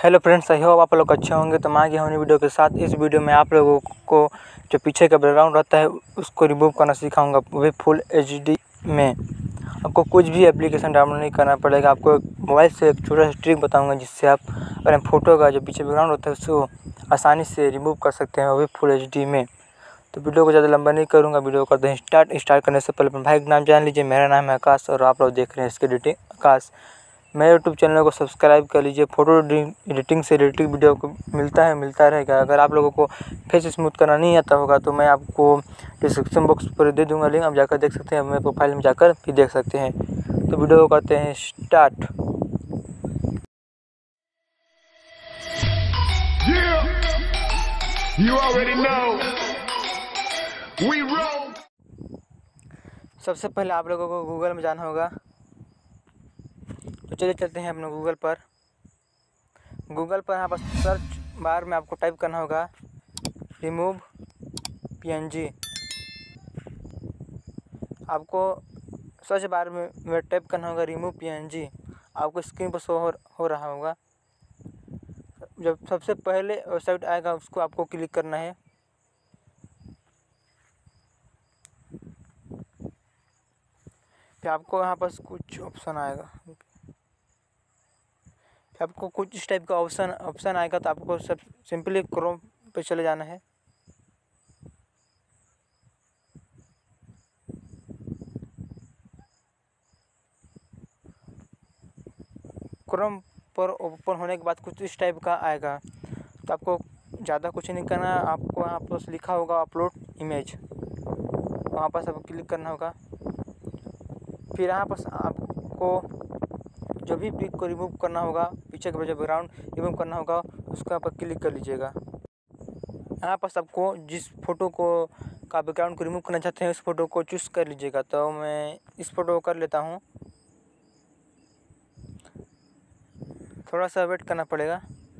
Hello friends, I hope आप लोग अच्छे होंगे। तो मैं आ गया हूँ वीडियो के साथ। इस वीडियो में आप लोगों को जो पीछे का बैकग्राउंड रहता है उसको रिमूव करना सिखाऊंगा, वो भी फुल एचडी में। आपको कुछ भी एप्लीकेशन डाउनलोड नहीं करना पड़ेगा। आपको मोबाइल से एक छोटा सा ट्रिक बताऊंगा जिससे आप अपने फ़ोटो का जो पीछे बैकग्राउंड होता है उसको आसानी से रिमूव कर सकते हैं, वो भी फुल एचडी में। तो वीडियो को ज़्यादा लंबा नहीं करूँगा, वीडियो करते हैं स्टार्ट करने से पहले अपने भाई का नाम जान लीजिए। मेरा नाम है आकाश और आप लोग देख रहे हैं इसके एडिटिंग आकाश। मेरे यूट्यूब चैनल को सब्सक्राइब कर लीजिए। फ़ोटो एडिटिंग से रिलेटेड वीडियो को मिलता रहेगा। अगर आप लोगों को फेस स्मूथ करना नहीं आता होगा तो मैं आपको डिस्क्रिप्शन बॉक्स पर दे दूंगा लिंक, आप जाकर देख सकते हैं। मेरे प्रोफाइल में जाकर भी देख सकते हैं। तो वीडियो को करते हैं स्टार्ट। सबसे पहले आप लोगों को गूगल में जाना होगा। तो चलिए चलते हैं अपने गूगल पर। यहाँ पर सर्च बार में आपको टाइप करना होगा रिमूव पीएनजी। आपको सर्च बार में टाइप करना होगा रिमूव पीएनजी। आपको स्क्रीन पर शो हो रहा होगा। जब सबसे पहले वेबसाइट आएगा उसको आपको क्लिक करना है। फिर आपको यहाँ पर कुछ ऑप्शन आएगा, आपको कुछ इस टाइप का ऑप्शन आएगा। तो आपको सब सिंपली क्रोम पे चले जाना है। क्रोम पर ओपन होने के बाद कुछ इस टाइप का आएगा। तो आपको ज़्यादा कुछ नहीं करना, आपको यहाँ पर लिखा होगा अपलोड इमेज, वहाँ पर सब क्लिक करना होगा। फिर यहाँ पर आपको जो भी पिक को रिमूव करना होगा, पीछे का जो बैकग्राउंड रिमूव करना होगा उसका पर क्लिक कर लीजिएगा। यहाँ पर आपको जिस फोटो को का बैकग्राउंड को रिमूव करना चाहते हैं उस फोटो को चूज़ कर लीजिएगा। तो मैं इस फोटो को कर लेता हूँ। थोड़ा सा वेट करना पड़ेगा।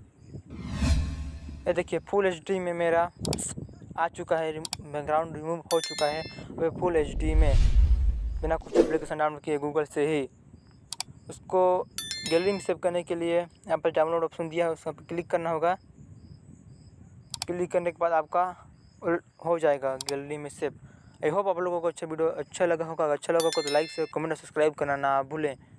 ये देखिए फुल एचडी में मेरा आ चुका है, बैकग्राउंड रिमूव हो चुका है वह फुल एचडी में, बिना कुछ एप्लीकेशन डाउनलोड किए गूगल से ही। उसको गैलरी में सेव करने के लिए यहाँ पर डाउनलोड ऑप्शन दिया है, उस पर क्लिक करना होगा। क्लिक करने के बाद आपका हो जाएगा गैलरी में सेव। आई होप आप लोगों को वीडियो अच्छा लगा होगा। अगर अच्छा लगा हो तो लाइक शेयर कमेंट और सब्सक्राइब करना ना भूलें।